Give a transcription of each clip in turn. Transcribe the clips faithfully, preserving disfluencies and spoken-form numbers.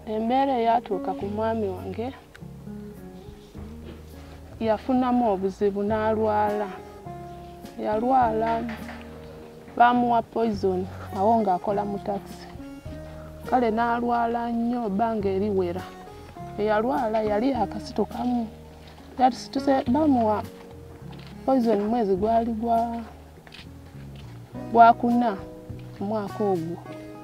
Embeera yatuuka ku mwami wange yafunamu obuzibu n'alwala. Yalwala bamuwa poison awo ng'akola mu taxi. Kale n'alwala nnyo ebbanga eriwera. Eyalwala yali akasito kamu. Yatusituse bamuwa poison mwezi gwali gwa gwakuna omwaka ogwo.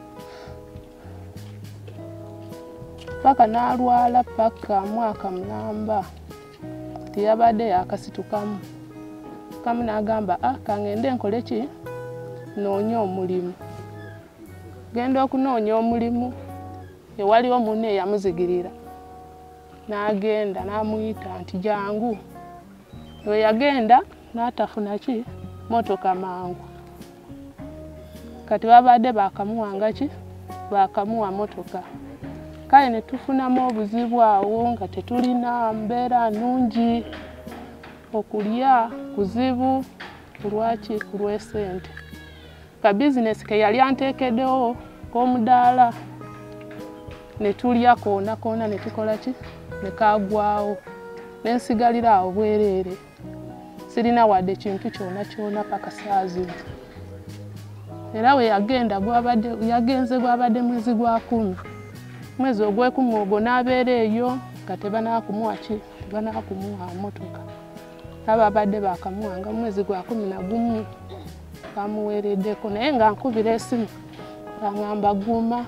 Paka n'alwala paka mwaka mulamba tiyabadde yakasitukamu. Kamu n'agamba ah kangende nkole ki noonya omulimu. Genda okunoonya omulimu ewaliwo munne eyamuzigirira. N'agenda n'amuyita nti jangu. We yagenda n'atafuna ki motoka mangu. Kati babadde bakamuwanga ki bakamuwa motoka. Kale ne tufunamu obuzibu awo nga tetulina mbeera nnungi. Okulya kuzibu kulwaki kulw'esente. Ka bizinesi ke yali anteekeddewo k'omudaala ne tulya koona koona ne tukola ki ne kaagwawo. Ne nsigalira awo bwereere. Sirina wadde kintu kyonna kyonna paka saa zino. Era we yagenda gwabadde yagenze gwabadde mwezi gwa kumi. Mwezi ogw'ekumi ogwo n'abeera eyo nga tebanaakumuwa ki tebanaakumuwa motoka. Aba abadde bakamuwanga mwezi gwa kumi na gumu bamuweereddeko naye nga nkubira esimu baŋŋamba guma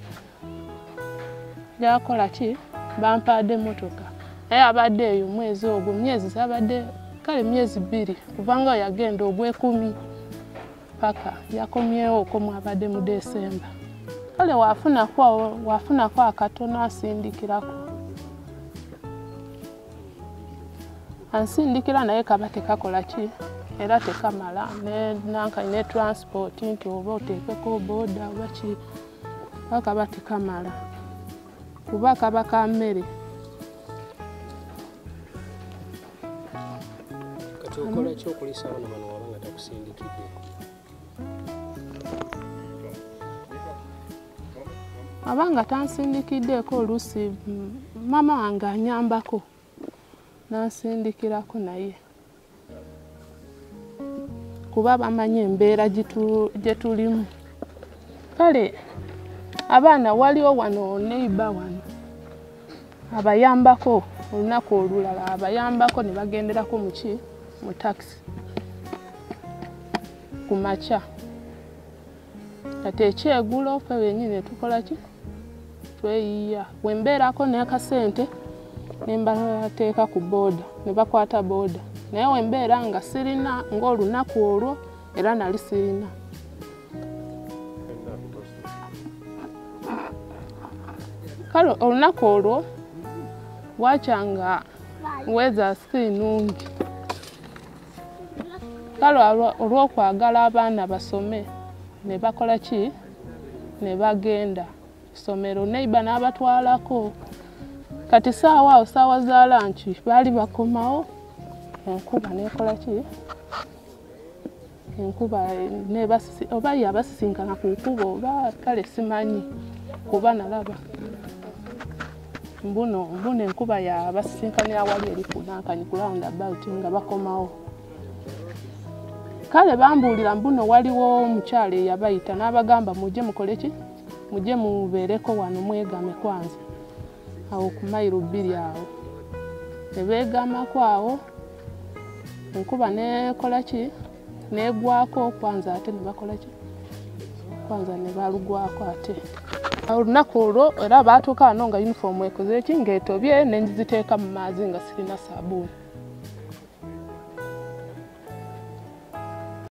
yakola ki bampadde motoka. Naye abadde eyo mwezi ogwo myezi zabadde kale myezi bbiri kubanga yagenda ogw'ekumi paka yakomyewo okwo mwabadde mu Desemba. Kale wafunako wafunako akatono asindikirako. Ansindikira naye kaba tekakola ki era tekamala ne nanka ne transport nti oba oteekeko boda oba ki akaba tekamala kuba kaba ka mmere. Kati okola ki okulisa bano bano wabanga takusindikidde? Abanga tansindikiddeeko oluusi mama wange anyambako nansindikirako naye kuba bamanyi embeera gye tulimu. Kale abaana waliwo wano neiba wano abayambako olunaku olulala abayambako ne bagenderako mu ki mu taxi ku makya. Kati ekyegulo ffe bennyini tukola ki tweyiya. Bwe mbeerako n'akasente ne mbateeka ku booda ne bakwata booda. Naye we mbeera nga sirina ng'olunaku olwo era nali sirina. Kale olunaku olwo wakyanga weza si nnungi. Kale olw'okwagala abaana basome ne bakola ki ne bagenda ssomero neiba n'abatwalako. Kati saawa awo saawa za lanchi baali bakomawo enkuba nekola ki enkuba ne basisi oba yabasisinkana ku nkuba oba kale simanyi kuba nalaba mbuno mbuno enkuba yabasisinkana awali eri kunankanyi ku roundabout nga bakomawo. Kale bambuulira mbuno waliwo omukyala eyabayita n'abagamba mujje mukole ki mujje mubeereko wano mwegame kwanza awo ku mayiro bbiri awo. Ne beegamako awo enkuba nekola ki negwako kwanza ate ne bakola ki kwanza ne balugwako ate. Olunaku olwo era baatuuka wano nga uniform ekoze ki ng'etobye ne nziteeka mu maazi nga sirina sabbuuni.